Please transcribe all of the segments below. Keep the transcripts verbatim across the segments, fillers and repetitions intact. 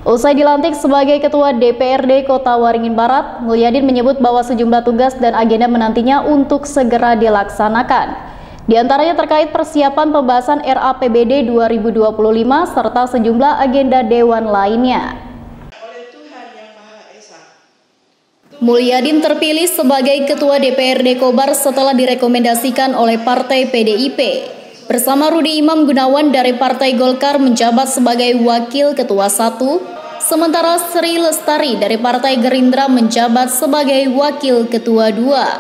Usai dilantik sebagai Ketua D P R D Kota Waringin Barat, Mulyadin menyebut bahwa sejumlah tugas dan agenda menantinya untuk segera dilaksanakan. Di antaranya terkait persiapan pembahasan R A P B D dua ribu dua puluh lima serta sejumlah agenda dewan lainnya. Mulyadin terpilih sebagai Ketua D P R D Kobar setelah direkomendasikan oleh Partai P D I P. Bersama Rudi Imam Gunawan dari Partai Golkar menjabat sebagai Wakil Ketua satu, sementara Sri Lestari dari Partai Gerindra menjabat sebagai Wakil Ketua dua.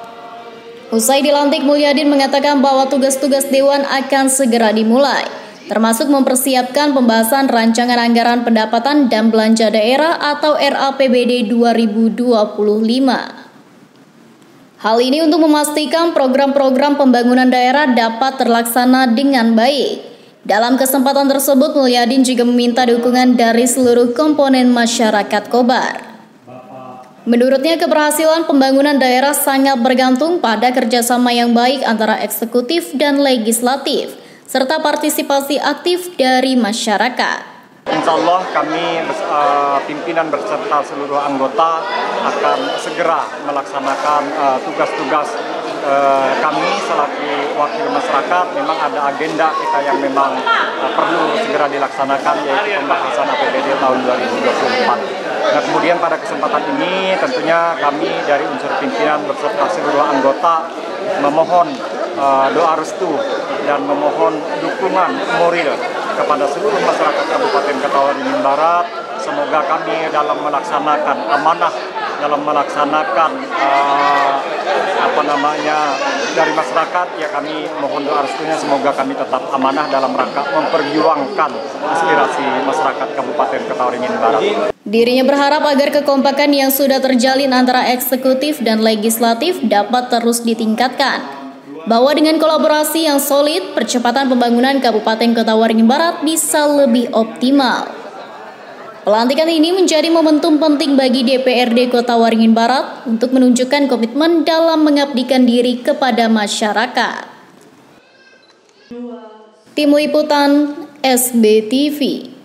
Usai dilantik, Mulyadin mengatakan bahwa tugas-tugas Dewan akan segera dimulai, termasuk mempersiapkan pembahasan rancangan anggaran pendapatan dan belanja daerah atau R A P B D dua ribu dua puluh lima. Hal ini untuk memastikan program-program pembangunan daerah dapat terlaksana dengan baik. Dalam kesempatan tersebut, Mulyadin juga meminta dukungan dari seluruh komponen masyarakat Kobar. Menurutnya, keberhasilan pembangunan daerah sangat bergantung pada kerjasama yang baik antara eksekutif dan legislatif, serta partisipasi aktif dari masyarakat. Insya Allah kami uh, pimpinan berserta seluruh anggota akan segera melaksanakan tugas-tugas uh, uh, kami selaku wakil masyarakat. Memang ada agenda kita yang memang uh, perlu segera dilaksanakan, yaitu pembahasan A P B D tahun dua ribu dua puluh empat. Nah, kemudian pada kesempatan ini tentunya kami dari unsur pimpinan berserta seluruh anggota memohon uh, doa restu dan memohon dukungan moral kepada seluruh masyarakat Kabupaten Kota Waringin Barat. Semoga kami dalam melaksanakan amanah, dalam melaksanakan uh, apa namanya dari masyarakat, ya kami mohon doa restunya semoga kami tetap amanah dalam rangka memperjuangkan aspirasi masyarakat Kabupaten Kota Waringin Barat. Dirinya berharap agar kekompakan yang sudah terjalin antara eksekutif dan legislatif dapat terus ditingkatkan. Bahwa dengan kolaborasi yang solid, percepatan pembangunan Kabupaten Kota Waringin Barat bisa lebih optimal. Pelantikan ini menjadi momentum penting bagi D P R D Kota Waringin Barat untuk menunjukkan komitmen dalam mengabdikan diri kepada masyarakat. Tim Liputan S B T V.